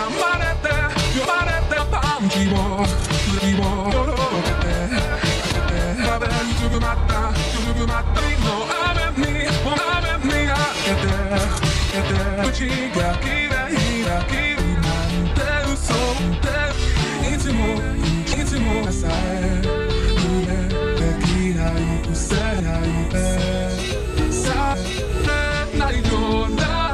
まれて呼ばれてパンチを次を届けて壁にくぐまった水の雨に開けて口がきれいだけなんて嘘っていつもさえできないくせないでさないよ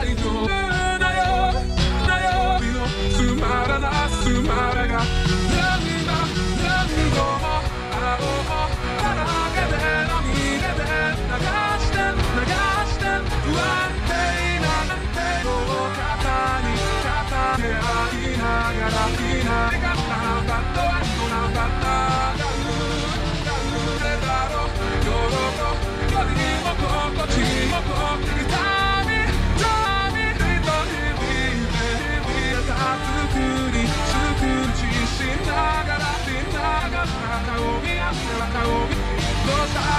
つまらなすまれが何度も青をだらけでの逃げて流して不安定な手を肩に肩で合いながらいながらバットはどなバッターが売れだろう喜びも心地も痛みしながら中を見合って中を見どうした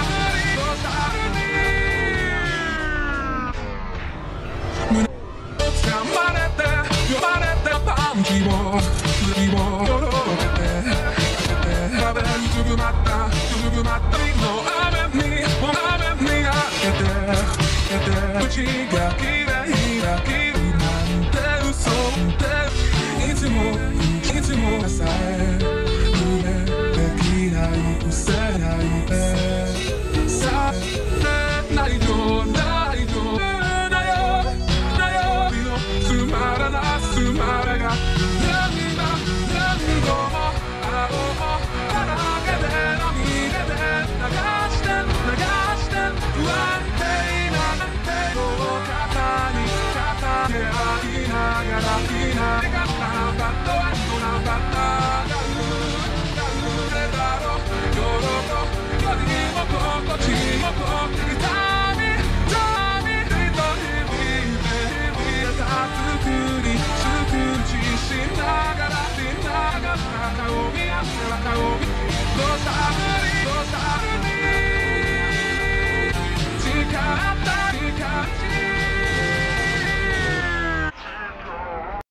胸を掴まれて呼ばれてパンチを次を届けて壁にくぐまった水の雨に開けて口がきれいだけなんて嘘っていつもさえできないくせないでさないよつまらなすまれが何度も青をだらけでの逃げて流して不安定な手を肩で合いながらいながらバットはバッターが売れだろう喜びも心地も痛み作りしながら中を見合って中を